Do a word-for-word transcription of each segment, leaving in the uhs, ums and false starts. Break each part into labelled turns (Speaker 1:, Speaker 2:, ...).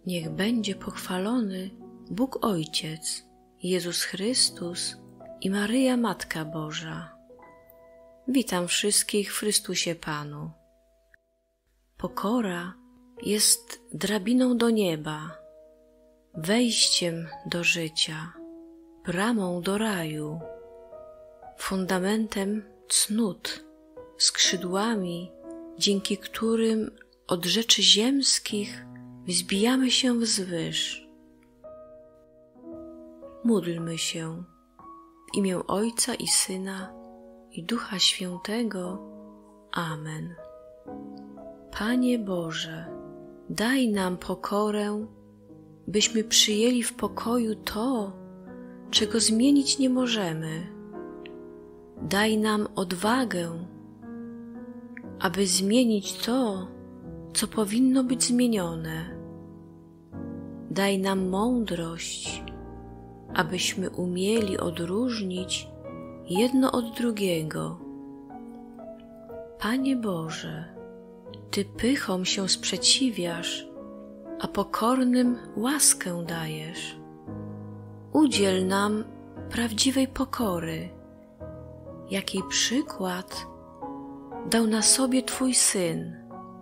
Speaker 1: Niech będzie pochwalony Bóg Ojciec, Jezus Chrystus i Maryja Matka Boża. Witam wszystkich w Chrystusie Panu. Pokora jest drabiną do nieba, wejściem do życia, bramą do raju, fundamentem cnót, skrzydłami, dzięki którym od rzeczy ziemskich wzbijamy się wzwyż. Módlmy się w imię Ojca i Syna i Ducha Świętego. Amen. Panie Boże, daj nam pokorę, byśmy przyjęli w pokoju to, czego zmienić nie możemy. Daj nam odwagę, aby zmienić to, co powinno być zmienione. Daj nam mądrość, abyśmy umieli odróżnić jedno od drugiego. Panie Boże, Ty pychom się sprzeciwiasz, a pokornym łaskę dajesz. Udziel nam prawdziwej pokory, jakiej przykład dał na sobie Twój Syn,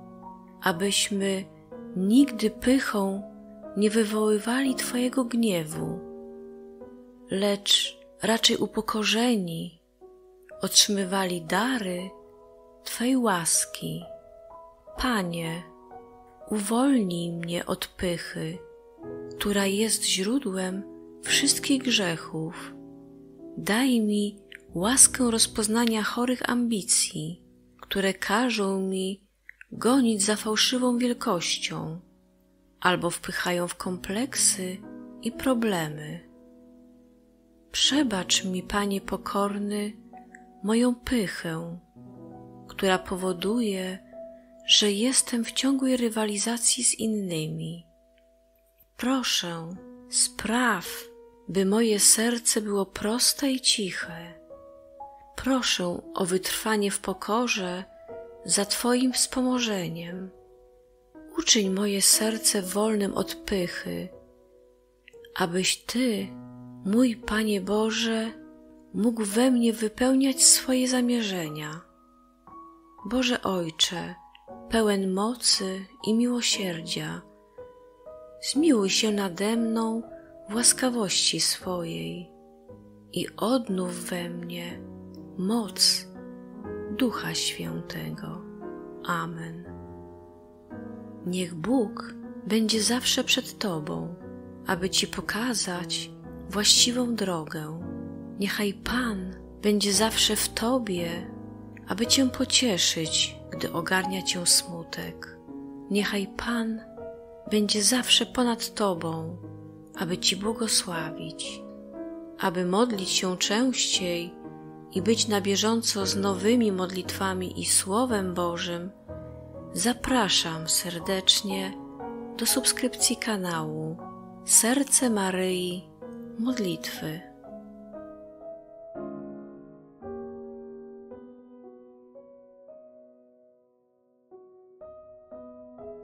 Speaker 1: abyśmy nigdy pychą nie wywoływali Twojego gniewu, lecz raczej upokorzeni otrzymywali dary Twej łaski. Panie, uwolnij mnie od pychy, która jest źródłem wszystkich grzechów. Daj mi łaskę rozpoznania chorych ambicji, które każą mi gonić za fałszywą wielkością albo wpychają w kompleksy i problemy. Przebacz mi, Panie pokorny, moją pychę, która powoduje, że jestem w ciągłej rywalizacji z innymi. Proszę, spraw, by moje serce było proste i ciche. Proszę o wytrwanie w pokorze za Twoim wspomożeniem. Uczyń moje serce wolnym od pychy, abyś Ty, mój Panie Boże, mógł we mnie wypełniać swoje zamierzenia. Boże Ojcze, pełen mocy i miłosierdzia, zmiłuj się nade mną w łaskawości swojej i odnów we mnie moc Ducha Świętego. Amen. Niech Bóg będzie zawsze przed Tobą, aby Ci pokazać właściwą drogę. Niechaj Pan będzie zawsze w Tobie, aby Cię pocieszyć, gdy ogarnia Cię smutek. Niechaj Pan będzie zawsze ponad Tobą, aby Ci błogosławić. Aby modlić się częściej i być na bieżąco z nowymi modlitwami i Słowem Bożym, zapraszam serdecznie do subskrypcji kanału Serce Maryi Modlitwy.